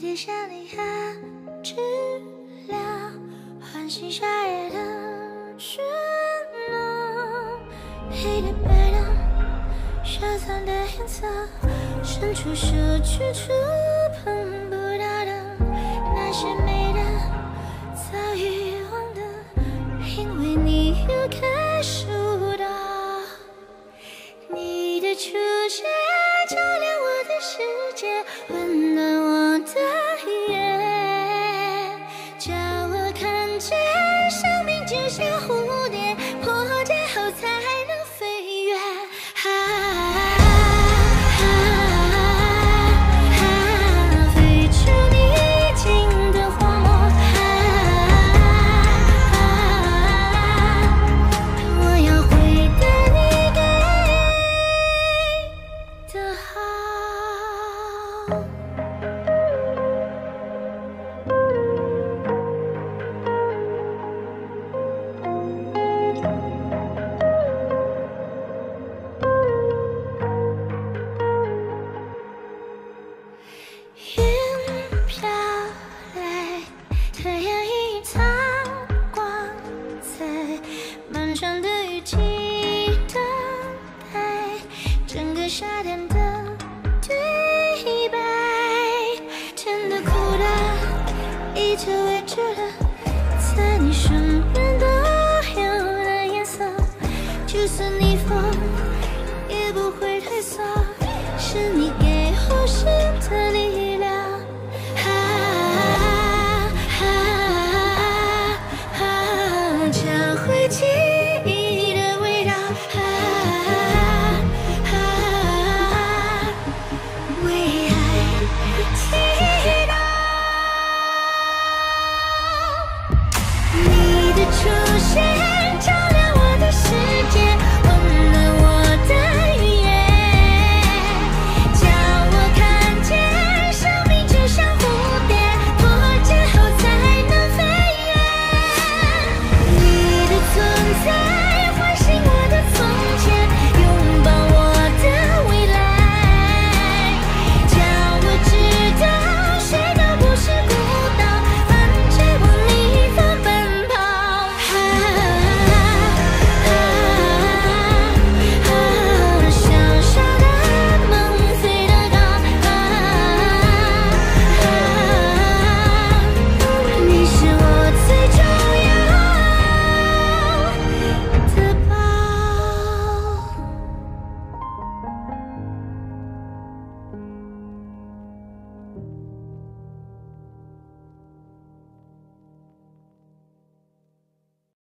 夜下里还知了，唤醒夏夜的喧闹。黑的白的，收藏的颜色，伸出手去触碰不到的，那些美的早已忘的，因为你又感受到你的出现，照亮我的世界，温暖我的夜，叫我看见生命就像蝴蝶，破茧后才能飞跃。飞出逆境的荒漠，我要回答你给的好。云飘来，太阳已藏光在漫长的雨季等待，整个夏天的对白，甜的苦的依旧未知的，在你身边都有的颜色，就算逆风也不会退缩，是你